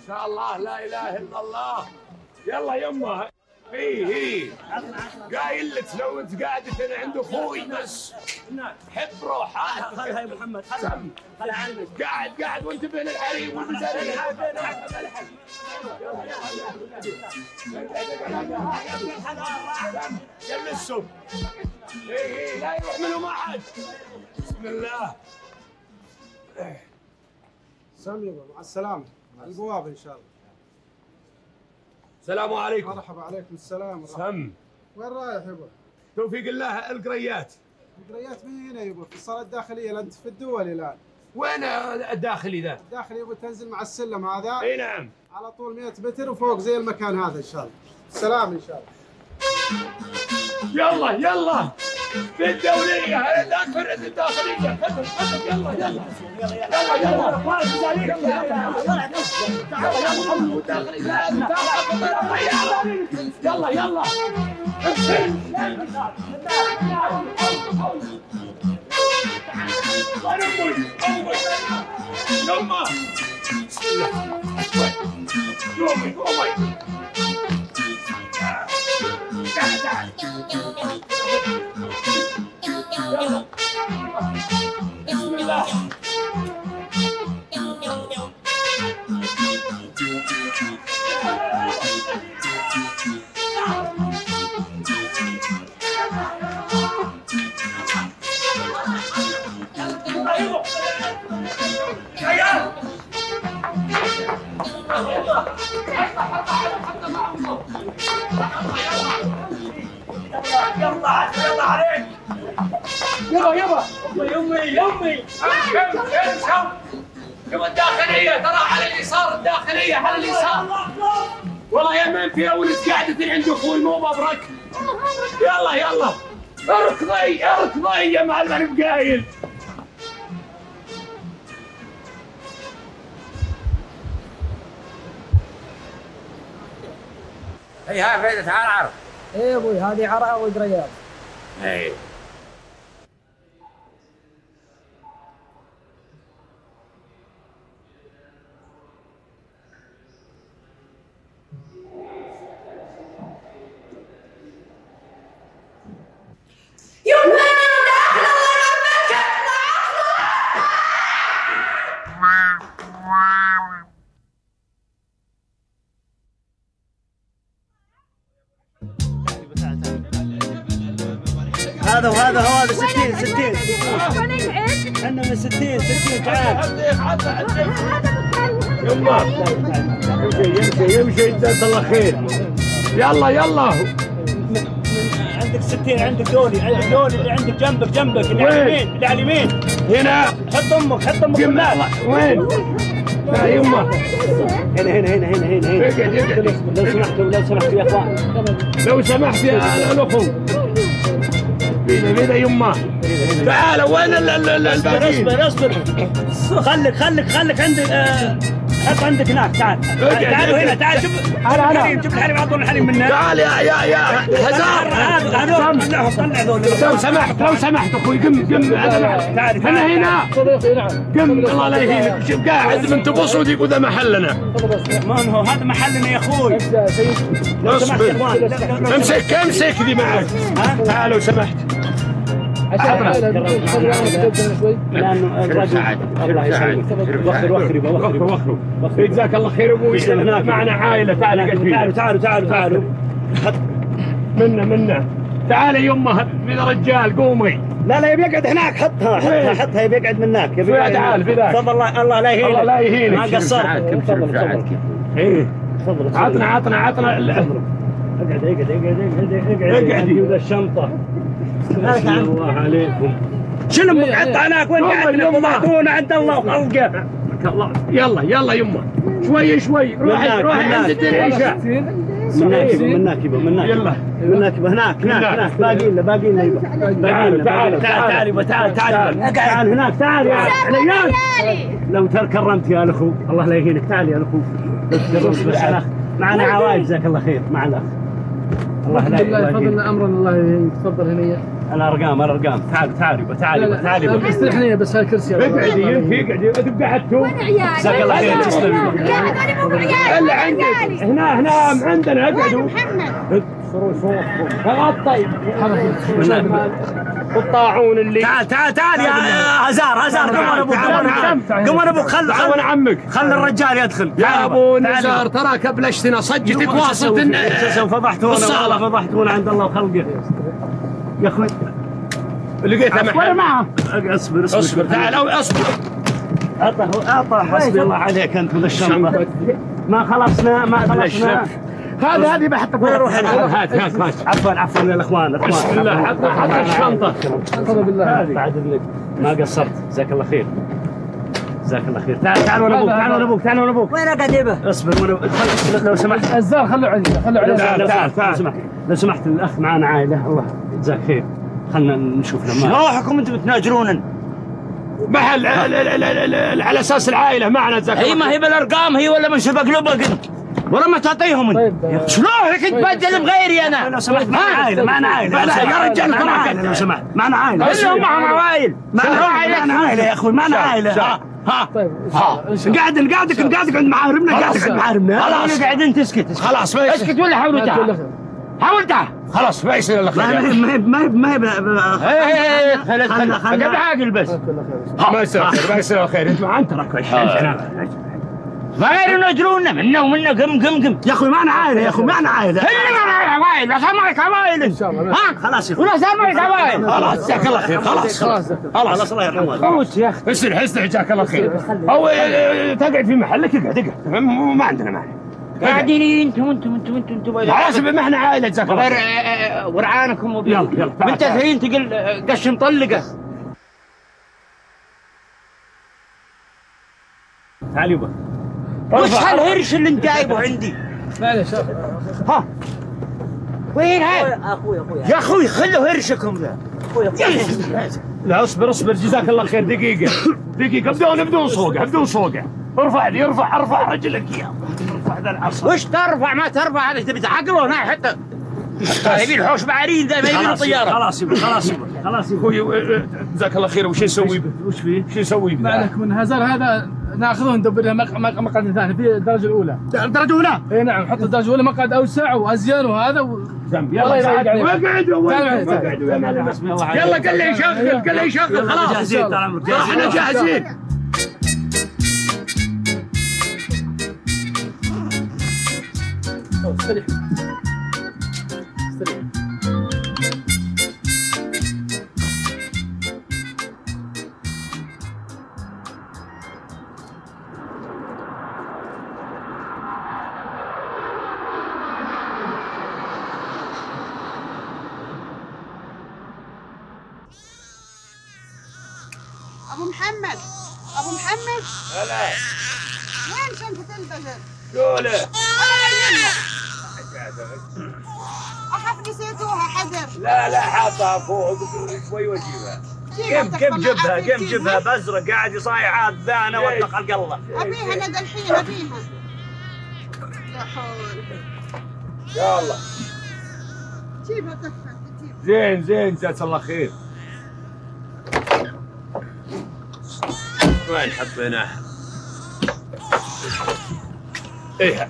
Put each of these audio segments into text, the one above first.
شاء الله لا اله الا الله. يلا يمه هي قايل لك لو انت قاعدة عند اخوي بس حب روحه. خلها يا محمد خلها عنك. قاعد وانتبه للحريم والمزارين. جلسوا لا يروح منهم احد. بسم الله. سم يبا مع السلامة. مع البواب ان شاء الله. السلام عليكم. مرحبا. عليكم السلام. سم. وين رايح يبا؟ توفيق الله القريات. القريات من هنا يبا في الصالة الداخلية. انت في الدول الان. وين الداخلي ذا؟ الداخلي يبا تنزل مع السلم هذا. اي نعم. على طول 100 متر وفوق زي المكان هذا ان شاء الله. سلام ان شاء الله. يلا في الدولية لا فرد الداخلية. يلا يلا بسم الله. يلا عليك. يابا يمي شوف الداخلية ترى على اليسار. الداخلية على اليسار. والله يا من في ولد قاعدة عند اخوي مو مبرك. يلا اركضي يا معلم قايل. ها فايدة تعال عرض. ايه يا ابوي هذه عرق وقريات. ايه هذا 60 احنا من 60 تعال. يمشي جزاك الله خير. يلا عندك 60 عندك دولي اللي عندك جنبك اللي على اليمين هنا. حط امك بالله. وين؟ لا يمه هنا اقعد. لو سمحتوا يا اخوان. لو سمحت يا الاخو. بينا يمه. تعال وين الباقيين؟ اصبر خليك عندك. حط عندك هناك. تعالوا هنا. تعال شوف جيب الحليب على طول. الحليب منه. تعال يا هزار. هذول لو سمحت اخوي قم تعال هنا قم. الله لا يهينك. شوف قاعد من تبص وتقول ذا محلنا. ما هو هذا محلنا يا اخوي. لو سمحت يا اخوان امسك ذي معك. تعال لو سمحت. لانه الرجل الله يسعدك. وخر جزاك الله خير ابوي. معنا عائله. تعالوا منا تعال يمه من رجال. قومي. لا يبي يقعد هناك. حطها يبي يقعد من هناك. تعال في ذاك. تفضل. الله لا يهينك. ما قصرت. تفضل. عطنا اقعد ذا الشنطه. الله عليكم. شنو حط هناك. وين قاعد يضمعون عند الله وخلقه. يلا يمه شوي. روح عند الدريشه. مناك يلا مناك هناك باقي لنا يبا. تعال هناك. تعال يا حليان. لو تكرمت يا الاخو الله لا يهينك. تعال يا الاخو. بس معنا عوايد جزاك الله خير. مع الاخ الله لا يفضل امرا. الله يهينك. تفضل هنيه. الارقام تعالي استريحني بس هالكرسي اقعدي انت قعدتوا جزاك الله خير تسلمي اللي عندك هنا عندنا اقعدوا طيب الطاعون اللي تعال يا هزار قم ابوك خل عمك خل الرجال يدخل يا ابو نزار تراك بلشتنا صجتك واصلت فضحتونا عند الله وخلقه يا اخوي لقيتها محل معه اصبر تعال اصبر اعطى حسبي الله عليك انت من الشنطه ما خلصنا هذه بحط هات عفوا يا الاخوان بسم الله حط الشنطه الحمد بالله بعد اذنك ما قصرت جزاك الله خير تعال وانا ابوك وين اقعد اصبر لو سمحت الزار خلوا عندي تعال لو سمحت الاخ معنا عائله الله يجزاك خير خلنا نشوف لما روحكم انتم بتناجرون محل على اساس العائله معنا جزاك الله هي ما هي بالارقام هي ولا من سبق لبق انت ولا ما تعطيهم انت طيب شلونك تبدل بغيري انا لو سمحت معنا عائله يا رجال ترى عائله لو سمحت معنا عائله كلهم معهم عوائل معنا عائله يا اخوي معنا عائله طيب قاعد عند معارمنا خلاص قاعد انت اسكت خلاص ما اسكت ولا حاول تعال خلاص ما يصير الا خير ما خلي عاقل بس ما يصير الا خير انت ما عنترك غير يناجرونا منا ومنا قم يا اخوي معنا عائله اللي معنا عوائل لا صار معك عوائل ان شاء الله خلاص يا اخوي ولا صار معك عوائل خلاص جزاك الله خير خلاص الله يرحمه خلص يا اخي اسرح جزاك الله خير او تقعد في محلك اقعد ما عندنا مانع قاعدين انتم على حسب ما احنا عائله جزاك الله غير خير ورعانكم يلا وانت الحين تقول قش مطلقه تعال يبا وش هالهرش اللي انت جايبه عندي؟ معلش ها وين هاي؟ اخوي يا اخوي خلوا هرشكم ذا لا اصبر جزاك الله خير دقيقه بدون صوقه ارفع رجلك يا ارفع ذا العصا وش ترفع ما ترفع هذا تبي تعقله هنا حتى يبي الحوش بعرين ذا ما يبي طياره خلاص يبا اخوي جزاك الله خير وش نسوي وش فيه؟ شو نسوي ما عليك من هزار هذا ناخذه ندبر له مقعد ثاني في الدرجه الاولى. الدرجه الاولى؟ اي نعم نحط الدرجه الاولى مقعد اوسع وازين وهذا يلا اقعدوا يلا قال لي يشغل خلاص احنا جاهزين استريح ابو محمد هلا وين شنطة البزر؟ قوله اخاف نسيتوها حذر. لا حاطها فوق شوي واجيبها قم جبها بزرق قاعد يصايع ذانا واطلق القله ابيها انا الحين ابيها. لا حول. يلا جيبها كفه زين جزاك الله خير. وين حطيناها؟ ايه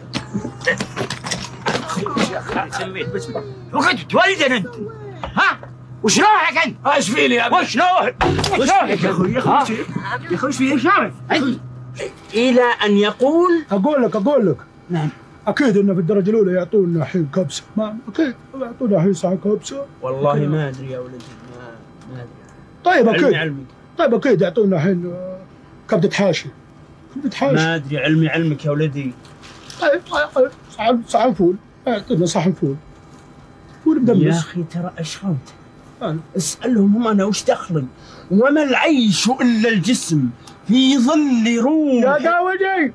سميت بسم الله وكنت تولدن انت ها وش نوعك انت؟ ايش فيني يا وش نوعك يا اخوي ايش في ايش عارف؟ الى ان يقول اقول لك نعم اكيد انه في الدرجه الاولى يعطونا الحين كبسه ما اكيد يعطونا الحين ساعه كبسه والله ما ادري يا ولدي ما ادري طيب اكيد علمي طيب اكيد يعطونا الحين كبده حاشي ما ادري علمك يا ولدي. طيب صحن فول يعطونا صحن فول مدمس. يا اخي ترى اشرمت اسالهم هم انا وش دخلي وما العيش الا الجسم في ظل روح. يا قاوجي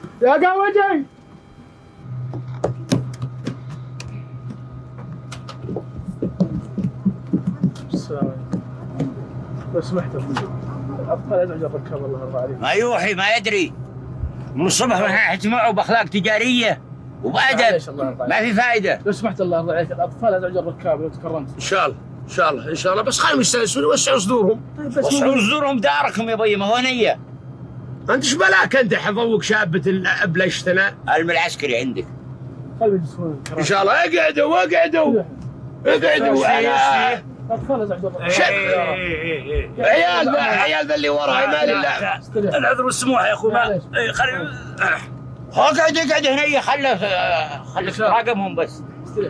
لو سمحت الاطفال ازعج الركاب الله يرضى عليك. ما يوحي ما يدري من الصبح ما حيجمعوا باخلاق تجاريه وبادب ما في فائده. لو سمحت الله يرضى عليك الاطفال ازعج الركاب لو تكرمت. ان شاء الله ان شاء الله ان شاء الله، بس خليهم يستانسون ويوسعوا صدورهم. وسعوا صدورهم داركم يا بي، ما هو نيه. انت ايش بلاك انت حفوق شابه الابلشتنا؟ علم العسكري عندك. ان شاء الله اقعدوا اقعدوا اقعدوا. انا عيال ذا اللي وراي ما لله. العذر والسموح يا اخوي. خلي اقعد اقعد هنا، خليك تراقبهم بس.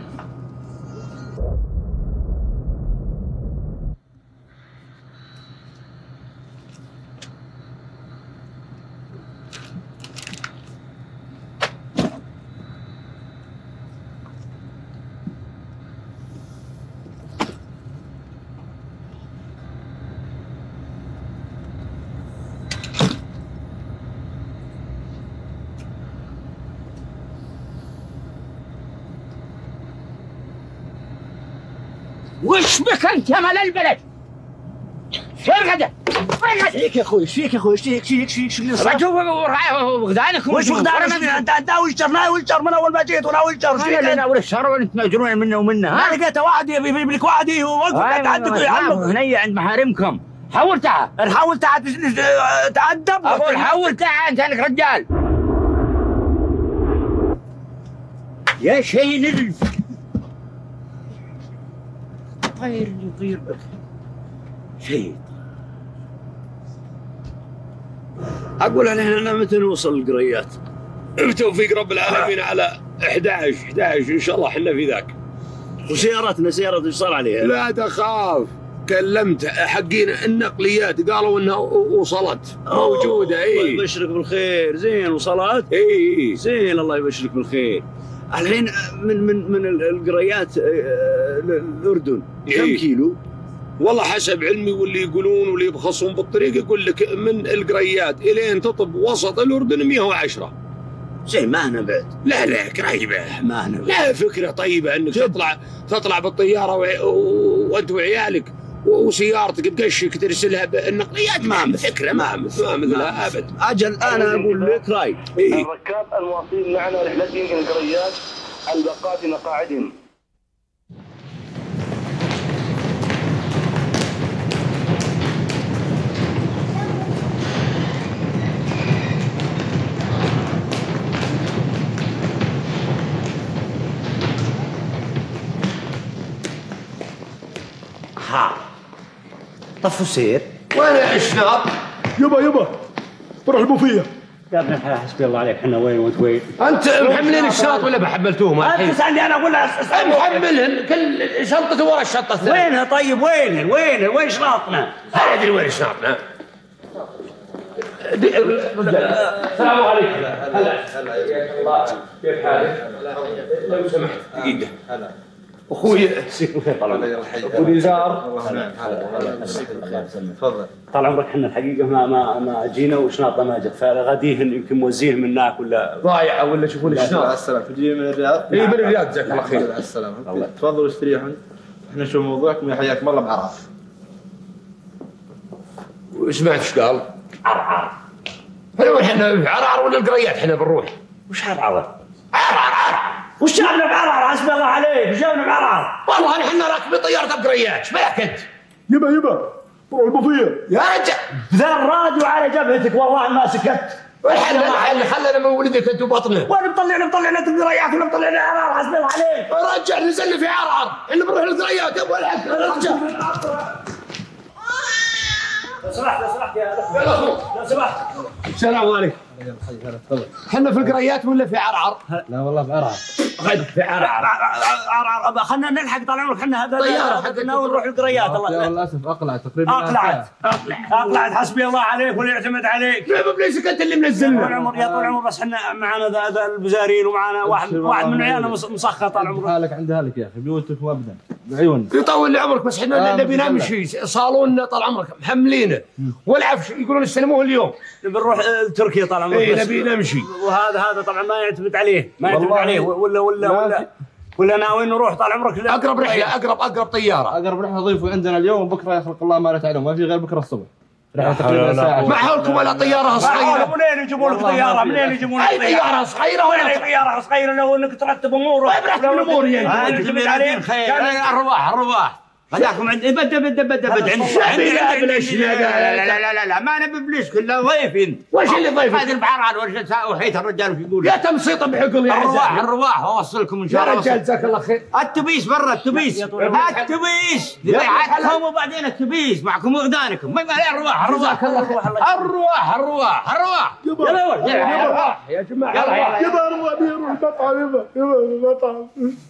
وش بك انت يا مال البلد؟ فين غدا؟ ايش فيك يا اخوي؟ ايش فيك يا اخوي؟ ايش فيك اللي صار؟ فقدانك وش فقدانك؟ انت وش من اول ما جيت ولا وش شر؟ انا ولا الشهر ولا انت مجنون منه ومنها. انا لقيت واحد يبي لك واحد يوقفك انت عندك هنية عند محارمكم. حول تعال نحاول تأدب. اقول حول تعال، انت انك رجال. يا شيء نزل طير اللي يطير بك شيء. اقول انا متى نوصل القريات؟ بتوفيق رب العالمين على 11 ان شاء الله احنا في ذاك. وسيارتنا ايش صار عليها؟ لا تخاف، كلمت حقين النقليات قالوا انها وصلت موجوده. الله يبشرك بالخير. زين وصلت؟ اي زين الله يبشرك بالخير. الحين من القريات الاردن كم كيلو؟ والله حسب علمي واللي يقولون واللي يبخصون بالطريق يقول لك من القريات الين تطب وسط الاردن 110. زين ما هنا بعد. لا قريبه ما هنا بعد. لا فكره طيبه انك تطلع بالطياره وانت وعيالك وسيارتك بقشك ترسلها بالنقليات. ما فكره ما مثلها ابد. اجل انا اقول لك راي. الركاب المواصلين معنا رحلتهم الى القريات البقاء في مقاعدهم. طفوا السير. وين الشناب؟ يبا روح البوفيه. يا ابن الحلال حسبي الله عليك، احنا وين وانت وين؟ انت محملين الشنط ولا بحملتوهم الحين؟ انت تسالني انا اقول محملهن كل شنطته ورا الشنطه الثانيه. وينها طيب؟ وين شنطنا؟ هل ادري وين شنطنا؟ السلام عليكم. هلا الله كيف حالك؟ لو سمحت دقيقه. هلا اخوي يسيك بالخير طال عمرك. ابو نزار. تفضل. طال عمرك احنا الحقيقه ما جينا وشنطه ما جت، فغاديهن يمكن موزيهن من هناك ولا ضايعه ولا شوفوا لي الشنط. مع السلامه. تجي من الرياض؟ اي من الرياض جزاك الله خير. مع السلامه. تفضلوا استريحوا، احنا نشوف موضوعكم ويحياكم الله بعرعر. وسمعت ايش قال؟ عرعر. احنا عرعر ولا القريات احنا بنروح؟ وش عرعر؟ عرعر. وش جابنا بعرعر؟ حسبي الله عليك، وش جابنا بعرعر؟ والله احنا راكبين طياره بقريات، ايش بالك انت؟ يبا روح البوفيه. يا رجال ذا الراديو على جبهتك والله ما سكت. والحل خلنا من ولدك انت وبطنه. وين مطلعنا القريات ولا مطلعنا عرعر؟ حسبي الله عليك. رجع نزلنا في عرعر، احنا بنروح القريات يا ابو الحق. رجع لو سمحت يا اخو لو سمحت. السلام عليكم. احنا في القريات ولا في عرعر؟ لا والله بعرعر. غد في عرعر. خلنا نلحق طال عمرك، احنا هذا طياره حقنا ونروح القريات. الله للاسف اقلعت تقريبا. اقلعت حسبي الله عليك واللي يعتمد عليك. لا ابليسك انت اللي منزلنا. يا طول العمر بس احنا معنا ذا البزارين ومعنا واحد من عيالنا مسخر طال عمرك. حالك عند اهلك يا اخي، بيوتك وابدا بعيون. يطول لي عمرك بس احنا نبي نمشي. صالوننا طال عمرك محملينه والعفش يقولون استلموه اليوم. بنروح تركيا طال عمرك. اي نبي نمشي. وهذا طبعا ما يعتمد عليه، ولا ناوي نروح طال عمرك. اقرب رحله اقرب طياره. اقرب رحله ضيفوا عندنا اليوم وبكره يخلق الله ما لا تعلم، ما في غير بكره الصبح. رحله تقريبا ساعه. ما حولكم ولا طياره صغيره. منين يجيبوا لك طياره؟ منين يجيبون لك طياره صغيره؟ ولا طياره صغيره لو انك ترتب امورك. برتب اموري يعتمد عليه. الرواح هذاكم عند بد عندي لا ما نبي بليش كله ضيف انت. وش اللي ضيفك؟ هذا البعران وحيت الرجال وش يقول؟ يا تمسيط بعقل يا الرواح اوصلكم ان شاء الله. يا رجال جزاك الله خير. التبيس برا التبيس ضيعتكم وبعدين التبيس معكم وغدانكم. ما الرواح جزاك الله خير. الرواح يا جماعه يبا اروح المطعم يبا المطعم.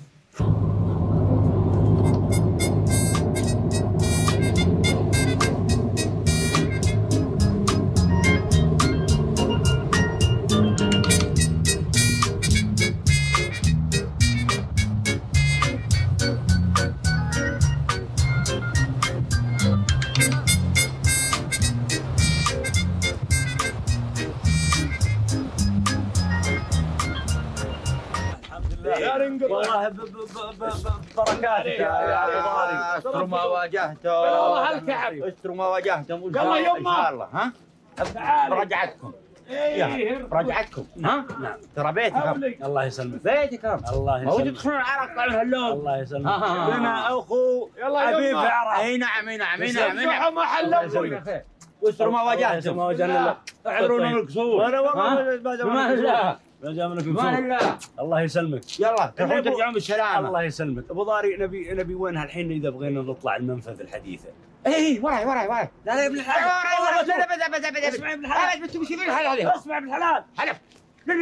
والله بركاتك يا ابو ضاري. استروا ما واجهتم. والله هالكعب. استروا ما واجهتم. يلا يما. ان شاء الله. ها؟ رجعتكم. رجعتكم. ها؟ نعم. ترى بيتكم. الله يسلمك. بيتكم. الله يسلمك. هو تدخلون العراق طالع هاللون. الله يسلمك. لنا اخو حبيب العراق. اي نعم اي نعم اي نعم. ما حل ابوي. واستروا ما واجهتم. ما واجهنا. اعذرونا القصور. انا والله بما الله. بما الله. الله يسلمك. يلا تروحون ترجعون بالسلامه. الله يسلمك. ابو ضاري نبي وينها الحين اذا بغينا نطلع المنفذ الحديثه. اي وراي. لا يا ابن الحلال. اسمع يا ابن الحلال. بس تمشي بالحلال. اسمع يا ابن الحلال. حلف. لا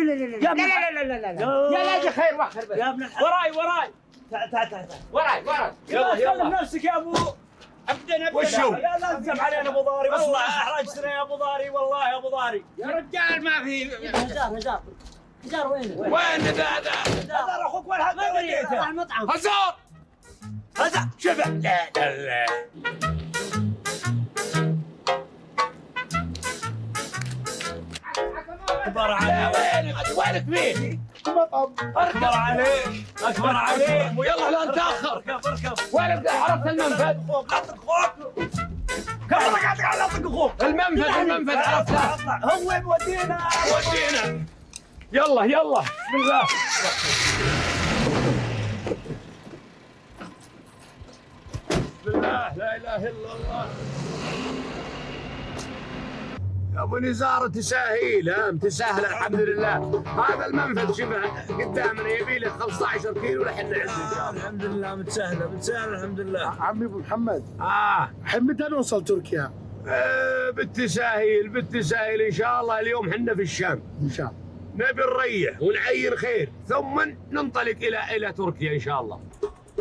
يا خير واخر بس. يا ابن الحلال. وراي. تعال. وراي. يلا نفسك يا ابو. ابدا وشو؟ لا تنزم علينا ابو ضاري والله احرجتنا يا ابو ضاري والله يا ابو ضاري. يا رجال ما في هزار وين؟ وين هذا؟ هزار اخوك وين هذا؟ راح المطعم. هزار شبع. لا اكبر عليك. وينك فيه؟ اكبر عليك ويلا لا نتاخر. اركب. وينك عرفت المنفذ؟ فوق. لا تطق اخوك. المنفذ عرفته. هو مودينا. يلا بسم الله. بسم الله لا اله الا الله. يا ابو نزار تساهل الحمد لله. هذا المنفذ شبه قدامنا يبي له 15 كيلو لحنا عنده ان شاء الله. الحمد لله متسهله الحمد لله. عمي ابو محمد الحين متى نوصل تركيا؟ بالتساهل ان شاء الله. اليوم حنا في الشام ان شاء الله. نبي نريح ونعين خير ثم ننطلق الى تركيا ان شاء الله.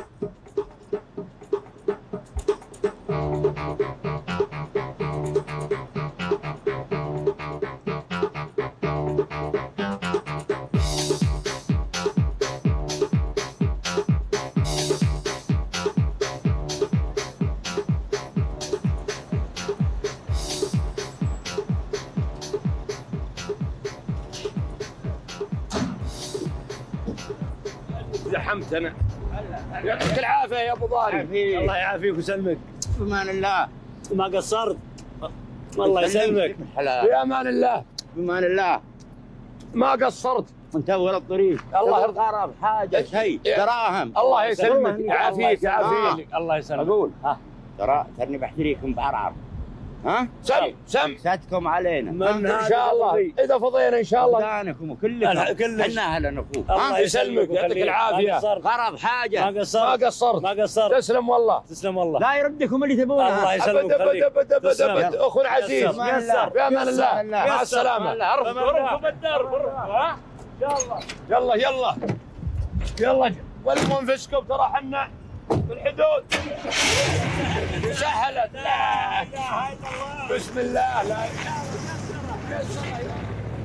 زحمت انا. يعطيك العافيه يا ابو ضاري. الله يعافيك ويسلمك. بمان الله. ما قصرت. الله يسلمك. بأمان الله. بمان الله. ما قصرت. انت اول الطريق. الله يرضى غرض حاجه شيء دراهم. الله يسلمك يعافيك. الله يسلمك. اقول ترى بحتريكم بعرعر. ها؟ سم ساتكم علينا. ان شاء الله اذا فضينا ان شاء الله. دانكم كلكم. احنا اهلا نخوك. الله يسلمك يعطيك العافيه. غرض حاجه. ما قصرت. تسلم والله. لا يردكم اللي تبونه. الله يسلمك. ابد اخونا عزيز. بأمان الله. مع السلامه. ارفض الدرب. يلا والمنفسكم ترى حنا في الحدود. سهلت. لا اله الا الله. بسم الله. لا اله الا الله.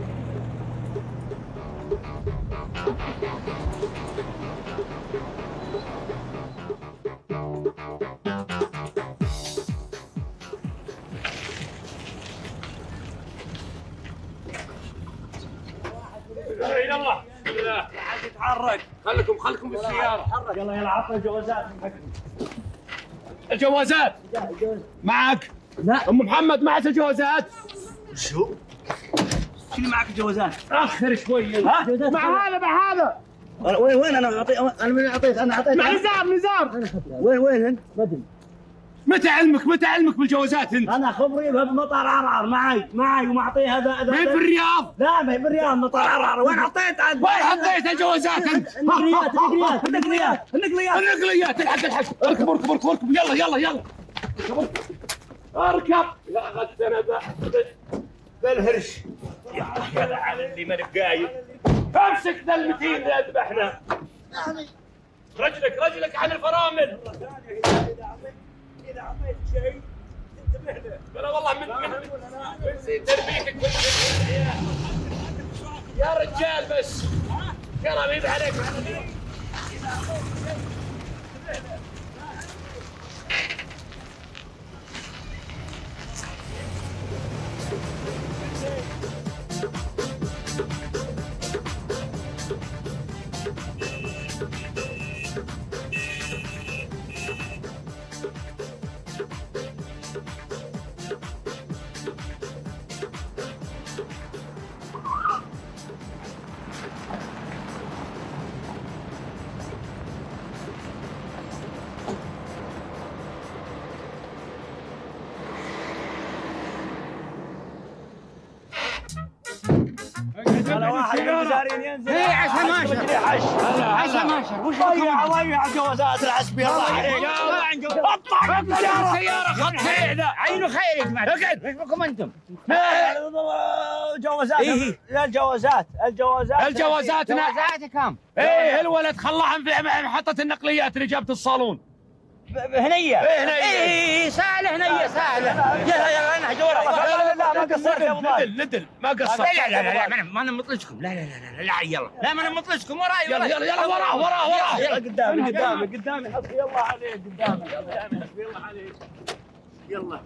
يلا بسم الله. لا حد يتحرك. خلكم بالسياره. يلا عطنا الجوازات. الجوازات معك؟ لا. ام محمد معك الجوازات؟ شو اللي معك الجوازات؟ اخر شوي. ها؟ مع هذا. وين انا اعطيت. انا من اعطيت. مع نزار. وين انت؟ ما ادري. متى علمك بالجوازات انت؟ انا خبري بمطار عرعر معي ومعطيه هذا ما هي بالرياض؟ لا ما هي بالرياض، مطار عرعر. وين حطيت عاد؟ وين حطيت الجوازات انت؟ النقليات الحق اركب يلا اركب. لا غثنا بالهرش يا على اللي ما نبقايل. امسك ذا المتين اللي اذبحنا. رجلك عن الفرامل. اذا اعطيت شيء انتبه له. لا والله من زين تربيتك يا رجال بس. كرم يد عليك. هلا واحد من المزارين ينزل. ايه عسى ماشر وش ضيع جوازات العسبي. الله عليك اطلع السيارة خط سيدة. عينه خير يا جماعه. اقعد ايش بكم انتم؟ جوازات. لا الجوازات كم؟ ايه الولد خلاها في محطة النقليات اللي جابت الصالون. هنيه. ايه سهله هنيه سهله. يلا انا هجورها. لا ما قصرت يا ابو ضايع. ندل ما قصرت. لا ما انا مطلشكم. لا يلا لا ما انا مطلشكم وراي. يلا وراه يلا قدامي حسبي الله عليك. قدامي حسبي الله عليك. يلا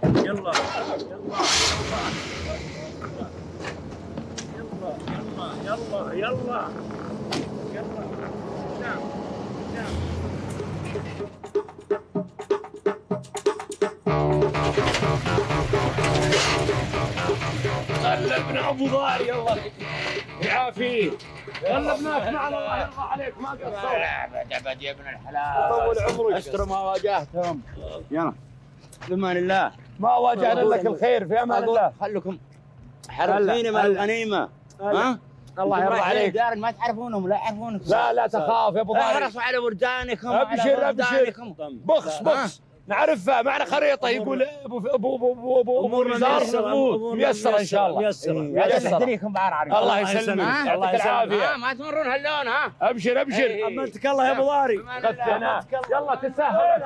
غلبنا ابو ضاري الله يعافيه. غلبناك معنا الله يرضى عليك ما قصرت. لا يا ابن الحلال. طول عمرك. استر ما واجهتهم. يلا بأمان الله. ما واجهنا لك الخير في امان الله. خلكم حرفين من الغنيمه. ها؟ الله يرضى عليك. ما تعرفونهم لا يعرفونكم. لا تخاف يا ابو ضاري. احرصوا على وردانكم. ابشر بخس نعرفها معنا خريطه يقول ابو نزار ميسره ان شاء الله. ميسره بعرعر. الله يسلمك يعطيك العافيه. ما تمرون هاللون. ها ابشر امنتك الله يا ابو ضاري. يلا تسهل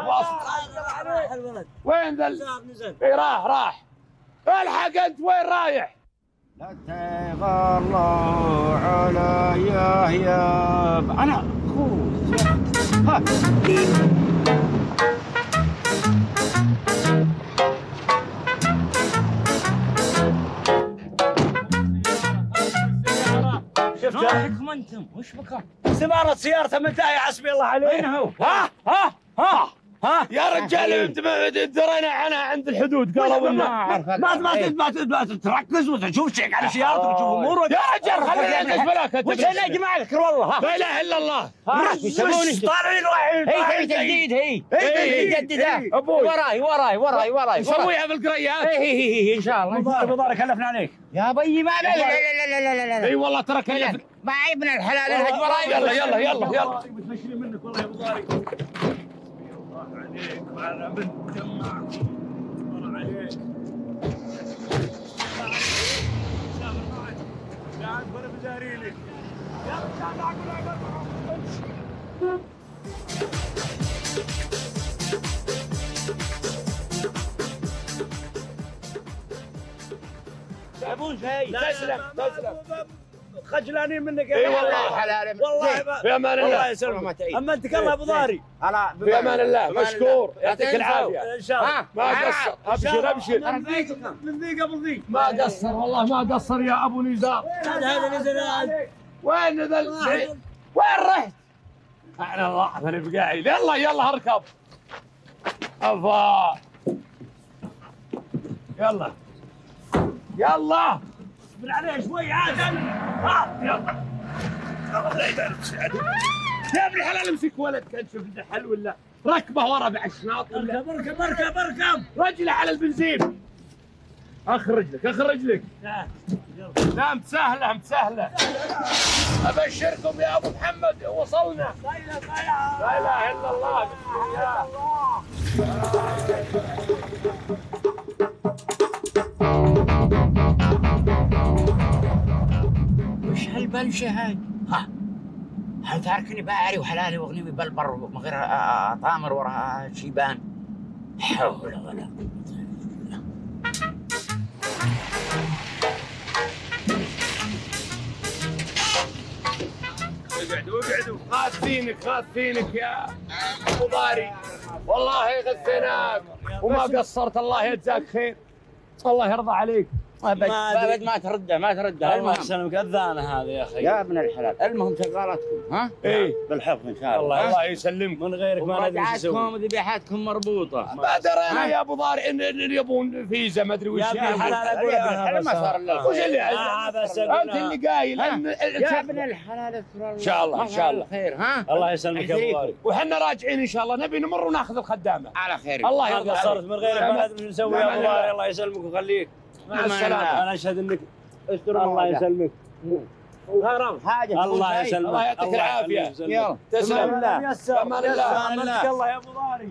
وين ذا راح الحق انت وين رايح؟ لا تغلوا على يا انا شفتها؟ انتم وش بكم؟ سيارته متى يا حسبي الله عليه. وين هو؟ ها يا رجال درينا عنها عند الحدود قالوا لنا ما تركز وتشوف شيء على سيارتك وتشوف امورك يا رجال خلينا نقف بلاك. وش انا اجمع لك والله. لا اله الا الله. وش طالعين رايحين. هي تجديد. هي تجديدها. وراي نسويها بالقريات. هي ان شاء الله. ابو ضاري كلفنا عليك يا بيي ما لا اي والله ترى كلف. ما ابن الحلال الهج وراي. يلا متمشين منك والله يا ابو ضاري. عليك معنا بنت جمعك مر عليك. سافر معك قاعد وانا بزارينك. يا رجال اقول تعبون شيء. تسلم خجلانين منك يا اي والله حلال والله في امان الله. الله يسلمك. امنتك الله ابو ضاري. في امان الله مشكور يعطيك العافيه. ان شاء الله ما قصر. ابشر من ذي قبل ذي ما قصر والله ما قصر يا ابو نزار. هذا نزل. وين نزل؟ وين رحت؟ احنا الله انا بقاعد. يلا اركب. افا يلا اصبر عليه شوي عاد. يلا لا يدرس يا ابن الحلال امسك ولدك انت، شوف الحل ولا ركبه ورا بعشناط ولا اركب رجله على البنزين. اخرج لك. لا متسهله. ابشركم يا ابو محمد وصلنا. لا اله الا الله. بسم الله. وش هالبلشة هاي؟ هاي تاركني باعري وحلالي واغنيمي بالبر من غير طامر ورا شيبان. حول ولا اقعدوا خاذفينك يا ابو ضاري، والله غثيناك وما قصرت، الله يجزاك خير، الله يرضى عليك. ما ترده الله يسلمك. اذانه هذا يا اخي يا ابن الحلال. المهم شغالاتكم ها؟ ايه بالحفظ ان شاء الله. الله يسلمك. من غيرك ما ندري ايش نسوي. وذبيحاتكم مربوطه. ما درينا يا ابو ضاري ان يبون فيزا ما ادري وش. يا ابن الحلال اقول ما صار الا وش اللي انت اللي قايل يا ابن الحلال. ان شاء الله خير ها؟ الله يسلمك يا ابو ضاري. وحنا راجعين ان شاء الله نبي نمر وناخذ الخدامه على خير. الله ما يرضى قصرت. عليك. من غيرك ما ندري ايش نسوي يا ابو ضاري. الله يسلمك ويخليك. مع السلامه. انا اشهد انك الله يسلمك. حاجه الله يسلمك. الله يعطيك العافيه. يلا تسلم. امان الله. الله يا ابو ضاري.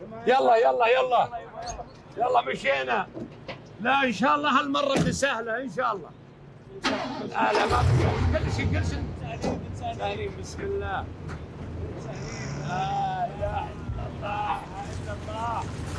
يلا مشينا. لا ان شاء الله هالمره سهله ان شاء الله. لا ما كل شيء سهلين. بسم الله. لا اله الا الله.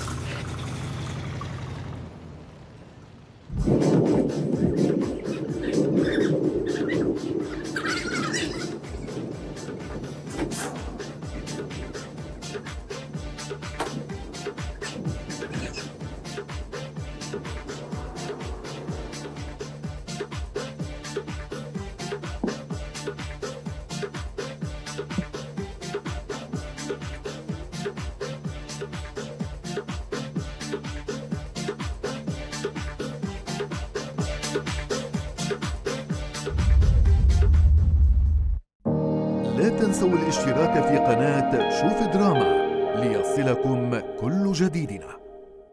لا تنسوا الاشتراك في قناة شوف دراما ليصلكم كل جديدنا.